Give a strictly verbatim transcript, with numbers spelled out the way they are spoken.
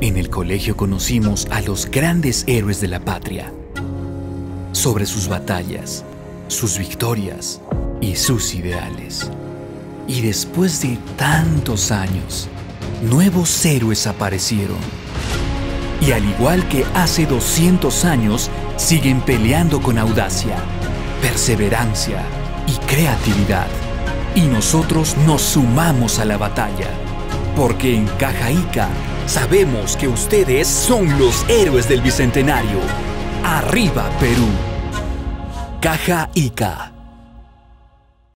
En el colegio conocimos a los grandes héroes de la patria, sobre sus batallas, sus victorias y sus ideales. Y después de tantos años, nuevos héroes aparecieron. Y al igual que hace doscientos años, siguen peleando con audacia, perseverancia y creatividad. Y nosotros nos sumamos a la batalla, porque en Caja Ica sabemos que ustedes son los héroes del Bicentenario. ¡Arriba, Perú! Caja Ica.